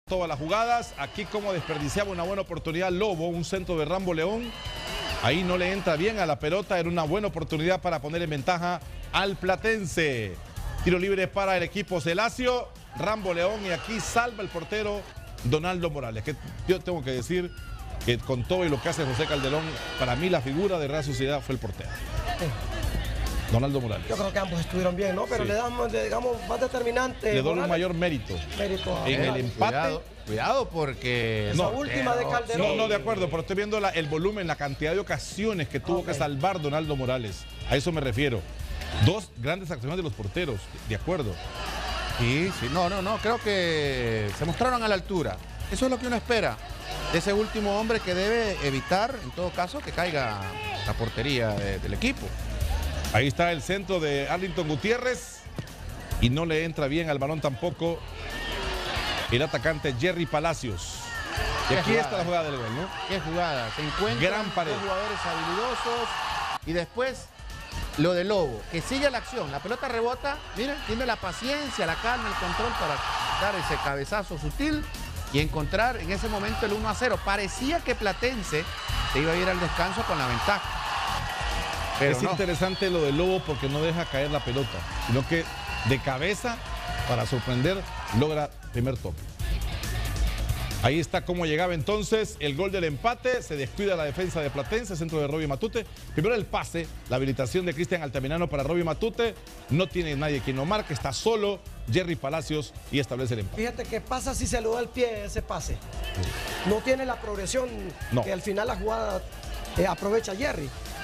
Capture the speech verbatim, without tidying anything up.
Todas las jugadas, aquí como desperdiciaba una buena oportunidad Lobo, un centro de Rambo León, ahí no le entra bien a la pelota, era una buena oportunidad para poner en ventaja al Platense. Tiro libre para el equipo Celacio, Rambo León, y aquí salva el portero Donaldo Morales, que yo tengo que decir que con todo y lo que hace José Calderón, para mí la figura de Real Sociedad fue el portero. Sí. Donaldo Morales. Yo creo que ambos estuvieron bien, ¿no? Pero Sí. le damos, digamos, más determinante. Le doy un Morales. mayor mérito. Mérito a En el Morales. empate. Cuidado, cuidado porque... Esa No, última de Calderón. No, no, de acuerdo, pero estoy viendo la- el volumen, la cantidad de ocasiones que tuvo Ok. que salvar Donaldo Morales. A eso me refiero. Dos grandes acciones de los porteros, de acuerdo. Sí, sí, no, no, no, creo que se mostraron a la altura. Eso es lo que uno espera de ese último hombre que debe evitar, en todo caso, que caiga la portería de- del equipo. Ahí está el centro de Arlington Gutiérrez y no le entra bien al balón tampoco el atacante Jerry Palacios. Y Qué aquí jugada, está la jugada del gol, ¿no? Qué jugada, se encuentran Gran pared. dos jugadores habilidosos y después lo de Lobo, que sigue la acción, la pelota rebota, miren, tiene la paciencia, la calma, el control para dar ese cabezazo sutil y encontrar en ese momento el uno a cero. Parecía que Platense se iba a ir al descanso con la ventaja. Pero es no. interesante lo del Lobo porque no deja caer la pelota, sino que de cabeza, para sorprender, logra primer toque. Ahí está cómo llegaba entonces el gol del empate. Se descuida la defensa de Platense, centro de Robbie Matute. Primero el pase, la habilitación de Cristian Altamirano para Robbie Matute. No tiene nadie quien lo marque, está solo Jerry Palacios y establece el empate. Fíjate qué pasa si se le da el pie ese pase. No tiene la progresión No. que al final la jugada eh, aprovecha Jerry.